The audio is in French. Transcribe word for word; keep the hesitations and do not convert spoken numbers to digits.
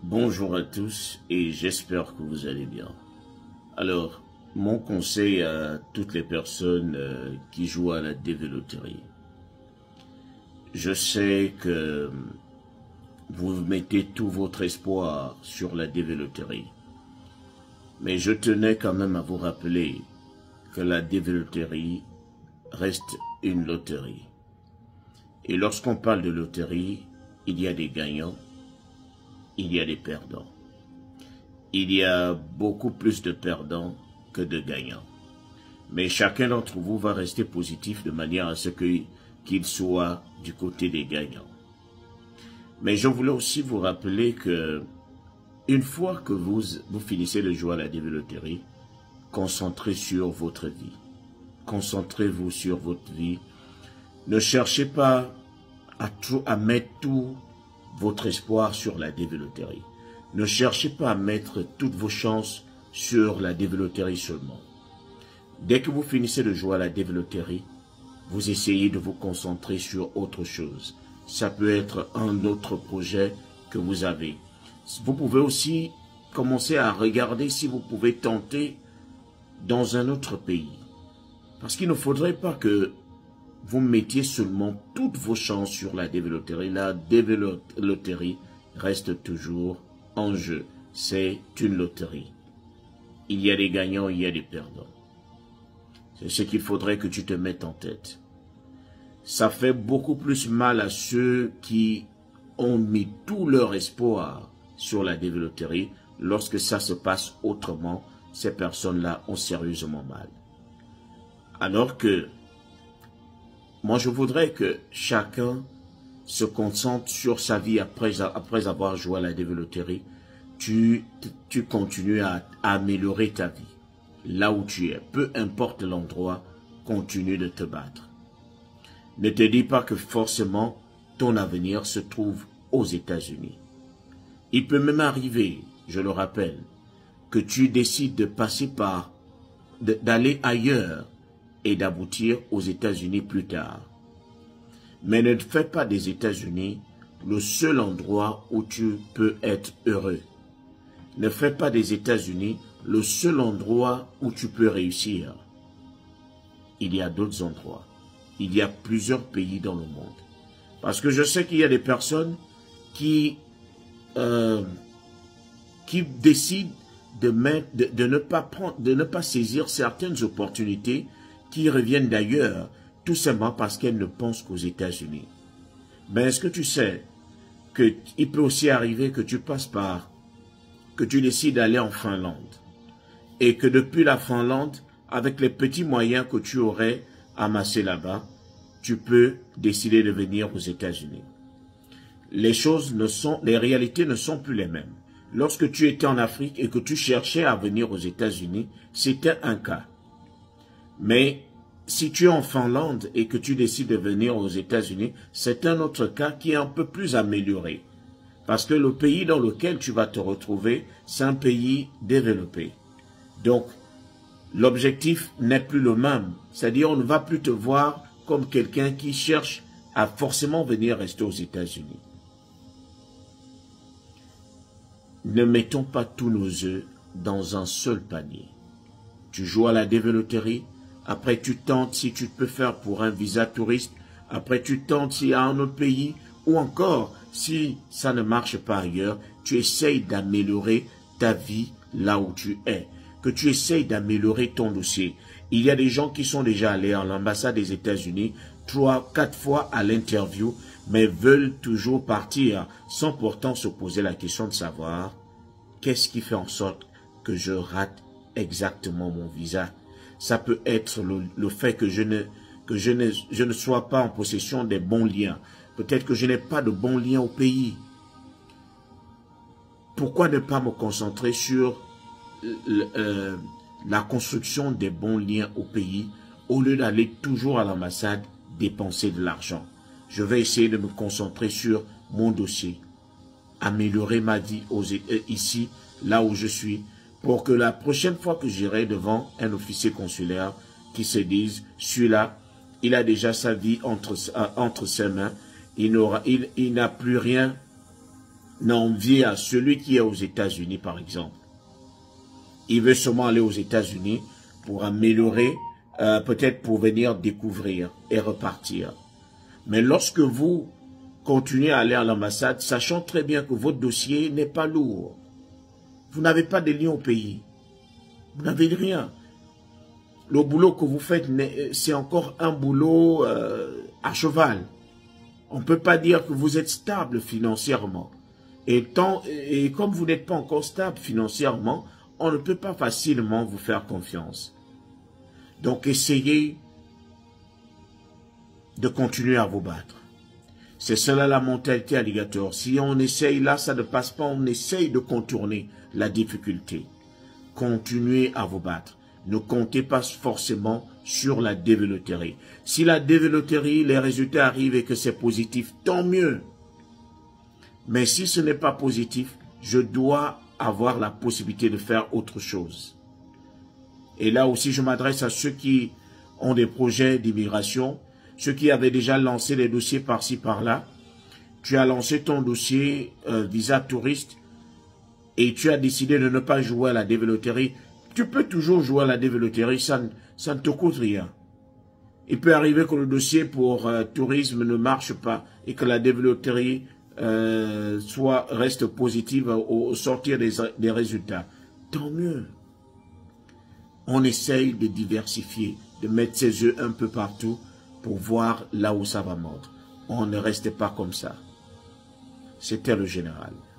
Bonjour à tous et j'espère que vous allez bien. Alors, mon conseil à toutes les personnes euh, qui jouent à la dévéloterie. Je sais que vous mettez tout votre espoir sur la dévéloterie. Mais je tenais quand même à vous rappeler que la dévéloterie reste une loterie. Et lorsqu'on parle de loterie, il y a des gagnants, il y a des perdants. Il y a beaucoup plus de perdants que de gagnants. Mais chacun d'entre vous va rester positif de manière à ce qu'il soit du côté des gagnants. Mais je voulais aussi vous rappeler que une fois que vous, vous finissez de jouer à la dévéloterie, concentrez sur votre vie. Concentrez-vous sur votre vie. Ne cherchez pas à, tout, à mettre tout votre espoir sur la dévéloterie. Ne cherchez pas à mettre toutes vos chances sur la dévéloterie seulement. Dès que vous finissez de jouer à la dévéloterie, vous essayez de vous concentrer sur autre chose. Ça peut être un autre projet que vous avez. Vous pouvez aussi commencer à regarder si vous pouvez tenter dans un autre pays. Parce qu'il ne faudrait pas que vous mettiez seulement toutes vos chances sur la dévéloterie. La dévéloterie reste toujours en jeu. C'est une loterie. Il y a des gagnants, il y a des perdants. C'est ce qu'il faudrait que tu te mettes en tête. Ça fait beaucoup plus mal à ceux qui ont mis tout leur espoir sur la dévéloterie. Lorsque ça se passe autrement, ces personnes-là ont sérieusement mal. Alors que moi, je voudrais que chacun se concentre sur sa vie après, après avoir joué à la dévéloterie. Tu, tu continues à, à améliorer ta vie. Là où tu es, peu importe l'endroit, continue de te battre. Ne te dis pas que forcément ton avenir se trouve aux États-Unis. Il peut même arriver, je le rappelle, que tu décides de passer par, d'aller ailleurs et d'aboutir aux États-Unis plus tard. Mais ne fais pas des États-Unis le seul endroit où tu peux être heureux. Ne fais pas des États-Unis le seul endroit où tu peux réussir. Il y a d'autres endroits. Il y a plusieurs pays dans le monde. Parce que je sais qu'il y a des personnes qui, euh, qui décident de, mettre, de, de, ne pas prendre, de ne pas saisir certaines opportunités qui reviennent d'ailleurs, tout simplement parce qu'elles ne pensent qu'aux États-Unis. Mais est-ce que tu sais qu'il peut aussi arriver que tu passes par, que tu décides d'aller en Finlande, et que depuis la Finlande, avec les petits moyens que tu aurais amassés là-bas, tu peux décider de venir aux États-Unis. Les choses ne sont, les réalités ne sont plus les mêmes. Lorsque tu étais en Afrique et que tu cherchais à venir aux États-Unis, c'était un cas. Mais si tu es en Finlande et que tu décides de venir aux États-Unis, c'est un autre cas qui est un peu plus amélioré. Parce que le pays dans lequel tu vas te retrouver, c'est un pays développé. Donc, l'objectif n'est plus le même. C'est-à-dire, on ne va plus te voir comme quelqu'un qui cherche à forcément venir rester aux États-Unis. Ne mettons pas tous nos œufs dans un seul panier. Tu joues à la dévéloterie, après tu tentes si tu peux faire pour un visa touriste, après tu tentes s'il y a un autre pays, ou encore, si ça ne marche pas ailleurs, tu essayes d'améliorer ta vie là où tu es, que tu essayes d'améliorer ton dossier. Il y a des gens qui sont déjà allés à l'ambassade des États-Unis trois, quatre fois à l'interview, mais veulent toujours partir sans pourtant se poser la question de savoir qu'est-ce qui fait en sorte que je rate exactement mon visa. Ça peut être le, le fait que, je ne, que je, ne, je ne sois pas en possession des bons liens. Peut-être que je n'ai pas de bons liens au pays. Pourquoi ne pas me concentrer sur le, euh, la construction des bons liens au pays au lieu d'aller toujours à l'ambassade dépenser de l'argent? Je vais essayer de me concentrer sur mon dossier, améliorer ma vie aux, euh, ici, là où je suis, pour que la prochaine fois que j'irai devant un officier consulaire qui se dise, celui-là, il a déjà sa vie entre, euh, entre ses mains, il n'aura, il, il n'a plus rien n'envie à celui qui est aux États-Unis, par exemple. Il veut seulement aller aux États-Unis pour améliorer, euh, peut-être pour venir découvrir et repartir. Mais lorsque vous continuez à aller à l'ambassade, sachant très bien que votre dossier n'est pas lourd, vous n'avez pas de lien au pays, vous n'avez rien. Le boulot que vous faites, c'est encore un boulot euh, à cheval. On ne peut pas dire que vous êtes stable financièrement. Et, tant, et comme vous n'êtes pas encore stable financièrement, on ne peut pas facilement vous faire confiance. Donc essayez de continuer à vous battre. C'est cela la mentalité alligator. Si on essaye là, ça ne passe pas, on essaye de contourner la difficulté. Continuez à vous battre. Ne comptez pas forcément sur la développerie. Si la développerie, les résultats arrivent et que c'est positif, tant mieux. Mais si ce n'est pas positif, je dois avoir la possibilité de faire autre chose. Et là aussi, je m'adresse à ceux qui ont des projets d'immigration, ceux qui avaient déjà lancé des dossiers par-ci, par-là. Tu as lancé ton dossier euh, visa touriste et tu as décidé de ne pas jouer à la développerie. Tu peux toujours jouer à la développerie, ça, ça ne te coûte rien. Il peut arriver que le dossier pour euh, tourisme ne marche pas et que la développerie euh, soit, reste positive au, au sortir des, des résultats. Tant mieux. On essaye de diversifier, de mettre ses yeux un peu partout pour voir là où ça va mordre. On ne reste pas comme ça. C'était le général.